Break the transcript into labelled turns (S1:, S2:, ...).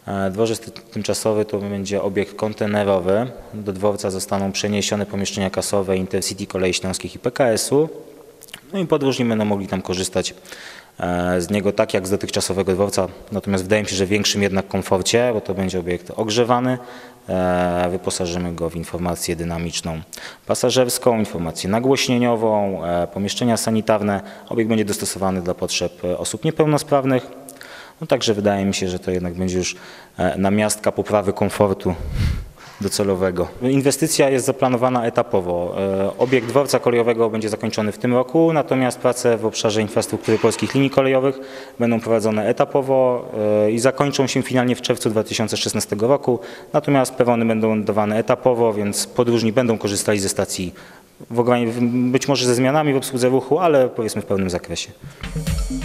S1: Dworzec tymczasowy to będzie obiekt kontenerowy. Do dworca zostaną przeniesione pomieszczenia kasowe Intercity Kolei Śląskich i PKS-u. No i podróżni będą mogli tam korzystać z niego tak jak z dotychczasowego dworca, natomiast wydaje mi się, że w większym jednak komforcie, bo to będzie obiekt ogrzewany. Wyposażymy go w informację dynamiczną pasażerską, informację nagłośnieniową, pomieszczenia sanitarne. Obiekt będzie dostosowany do potrzeb osób niepełnosprawnych. No także wydaje mi się, że to jednak będzie już namiastka poprawy komfortu docelowego. Inwestycja jest zaplanowana etapowo. Obiekt dworca kolejowego będzie zakończony w tym roku, natomiast prace w obszarze infrastruktury polskich linii kolejowych będą prowadzone etapowo i zakończą się finalnie w czerwcu 2016 roku. Natomiast perony będą dawane etapowo, więc podróżni będą korzystali ze stacji być może ze zmianami w obsłudze ruchu, ale powiedzmy w pełnym zakresie.